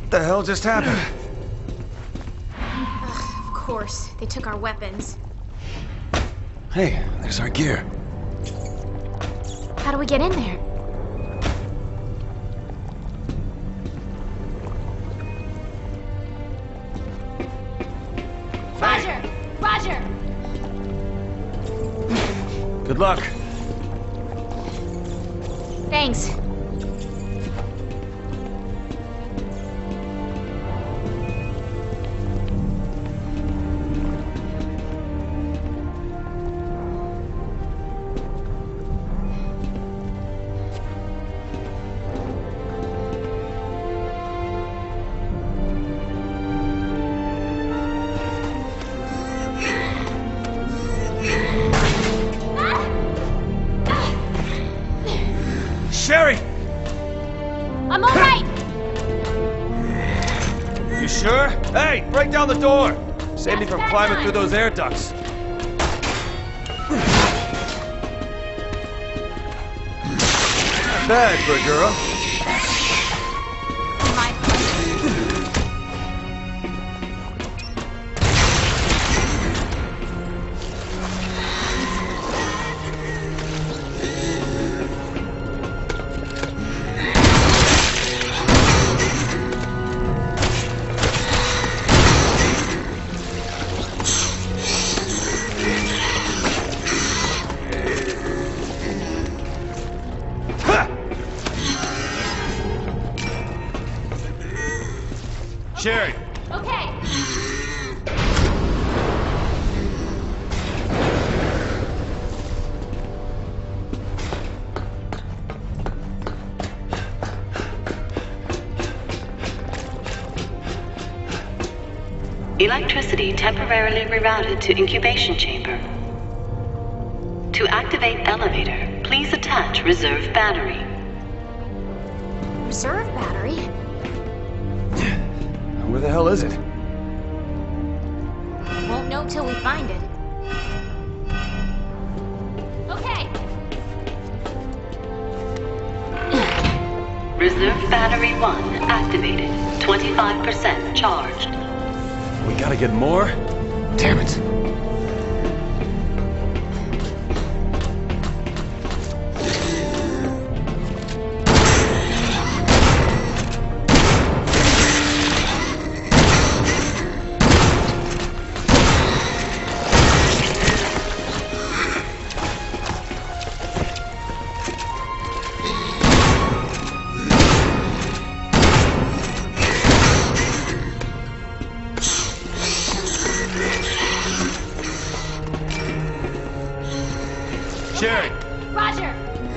What the hell just happened? Of course, they took our weapons. Hey, there's our gear. How do we get in there? Roger! Roger! Good luck. Thanks. Sherry! I'm alright! You sure? Hey, break down the door! Save me from climbing through those air ducts. Not bad for a girl. My Sherry! Okay. Electricity temporarily rerouted to incubation chamber. To activate elevator, please attach reserve battery. Reserve battery? Where the hell is it? Won't know till we find it. Okay. Reserve battery 1 activated. 25% charged. We gotta get more? Damn it. Sherry! Roger!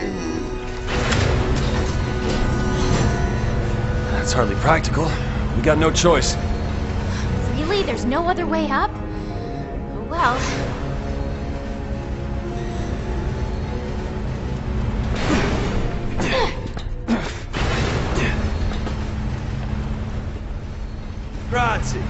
That's hardly practical. We got no choice. Really? There's no other way up? Oh, well. Grazie.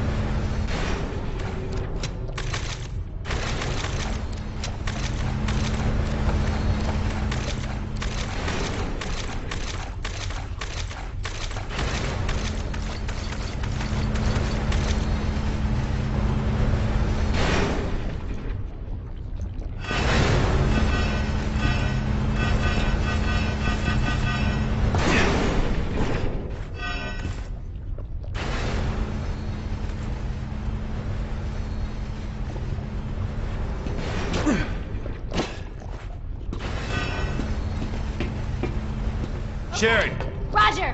Sherry! Roger!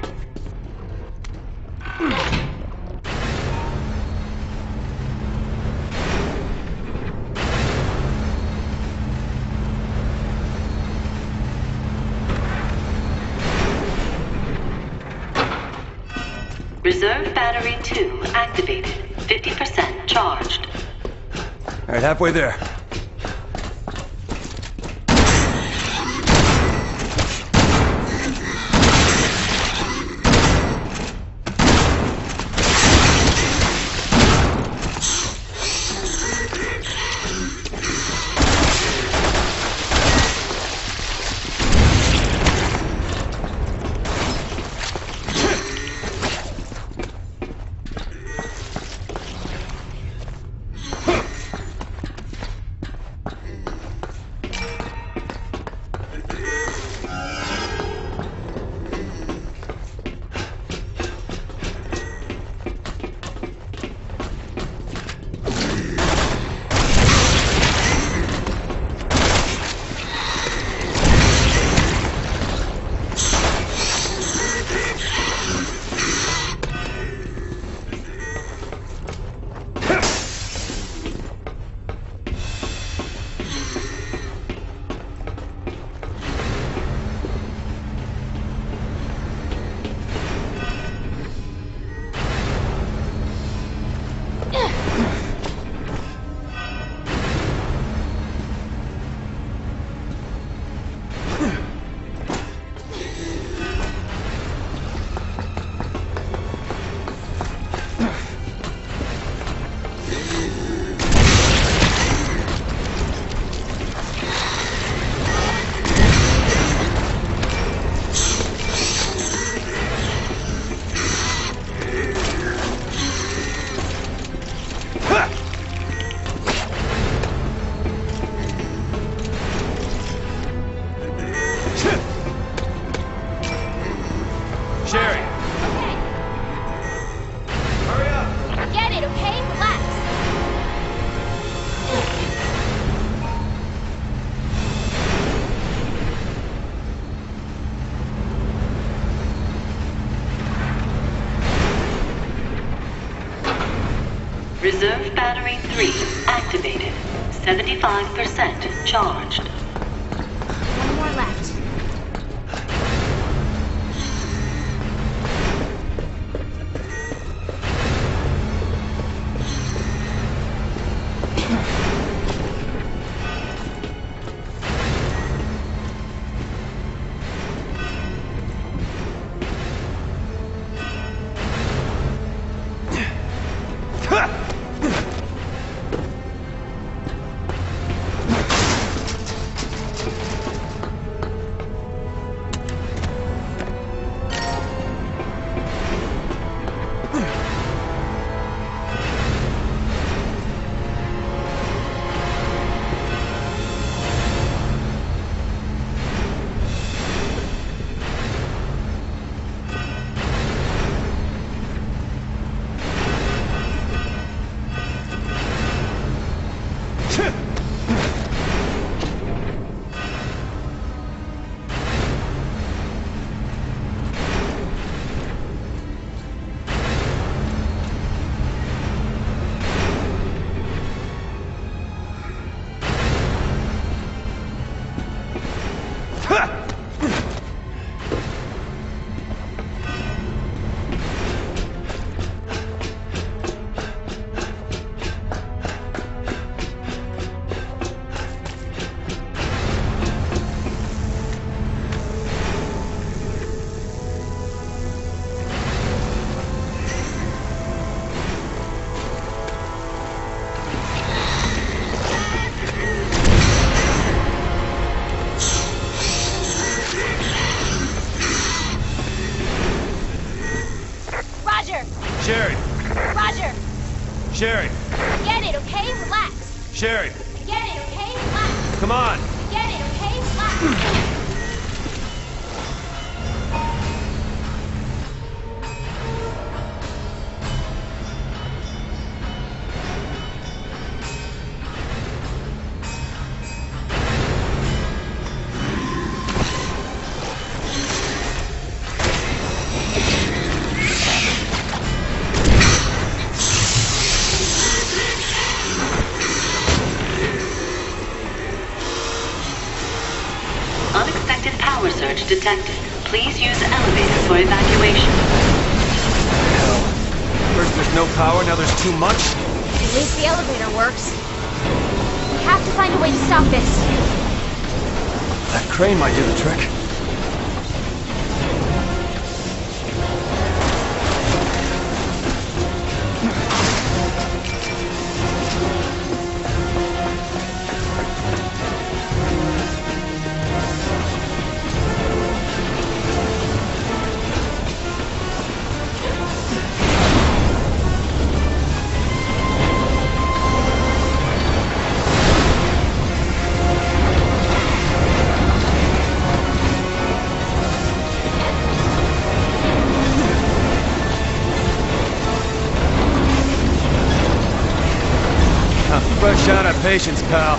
Reserve battery 2 activated. 50% charged. Alright, halfway there. Reserve battery 3 activated. 75% charged. One more left. Sherry! Roger! Sherry! Get it, okay? Relax. Sherry! Get it, okay? Relax. Come on! Get it, okay? Relax. Unexpected power surge detected. Please use elevator for evacuation. Hell. First there's no power, now there's too much? At least the elevator works. We have to find a way to stop this. That crane might do the trick. Fresh out of patience, pal.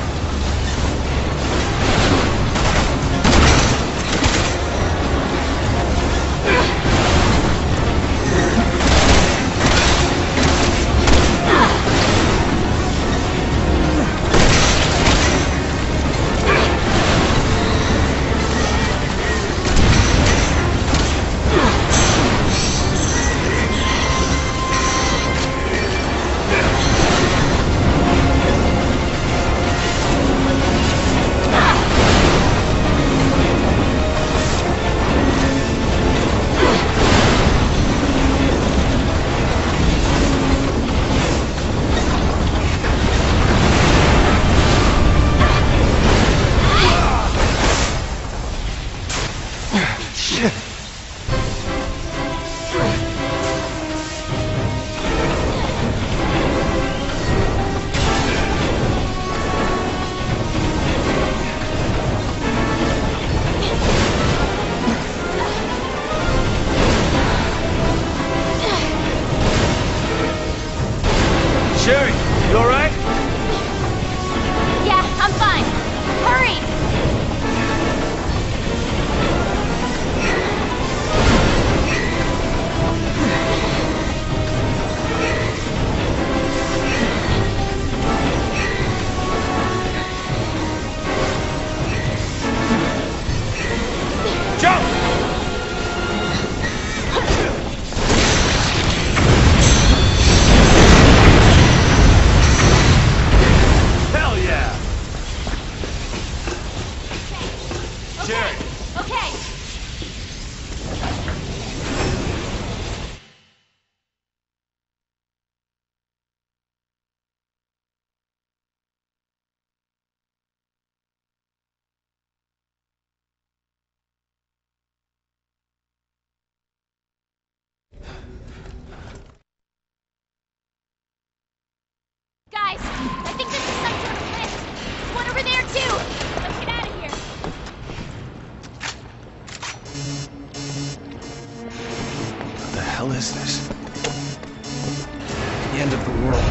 the end of the world.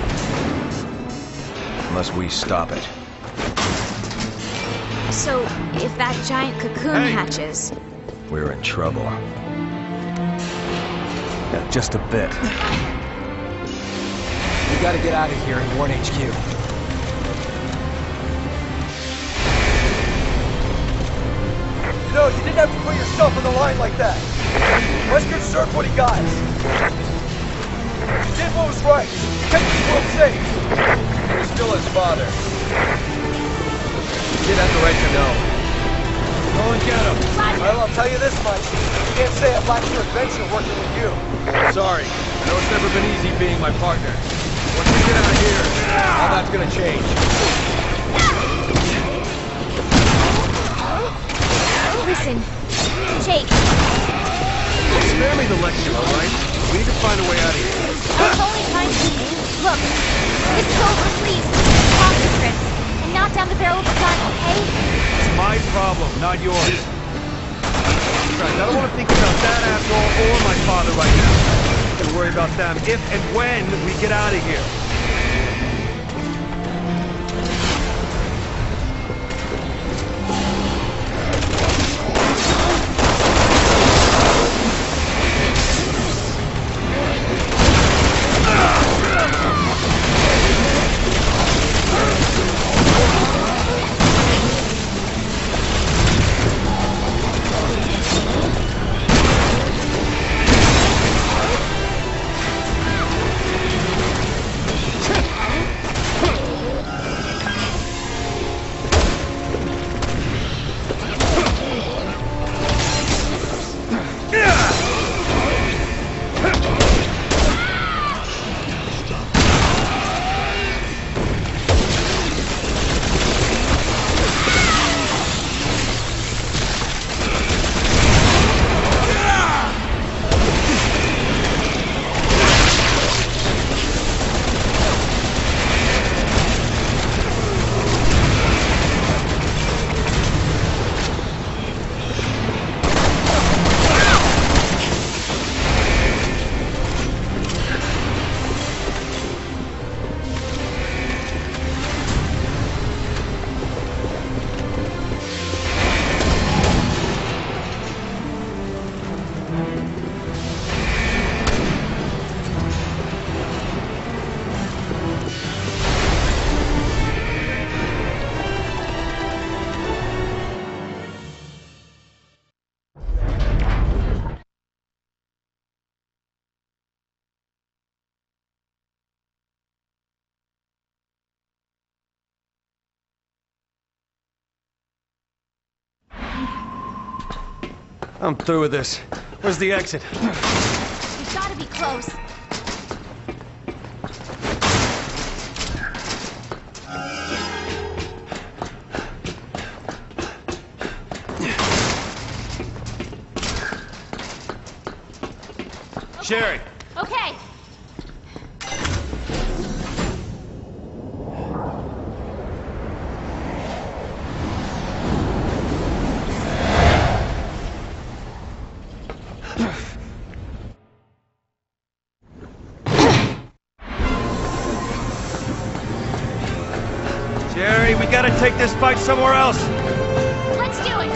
Unless we stop it. So, if that giant cocoon hatches... We're in trouble. Yeah, just a bit. We gotta get out of here and warn HQ. You know, you didn't have to put yourself on the line like that. Wesker served what he got. You did what was right. Kept the world safe. You're still his father. You did have the right to know. Go and get him. Well, I'll tell you this much. You can't say I've lacked your adventure working with you. Sorry. I know it's never been easy being my partner. Once we get out of here, all that's gonna change. Listen, Jake, Spare me the lecture, all right? We need to find a way out of here. I was only trying to... Look, this is over, please. Concentrate. And knock down the barrel of the gun, okay? It's my problem, not yours. Besides, I don't want to think about that asshole or my father right now. I'm gonna worry about them if and when we get out of here. I'm through with this. Where's the exit? We've got to be close. Sherry! Okay. Sherry, we gotta take this fight somewhere else! Let's do it.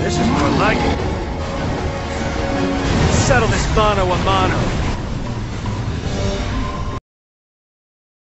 This is more like it. Settle this mano a mano.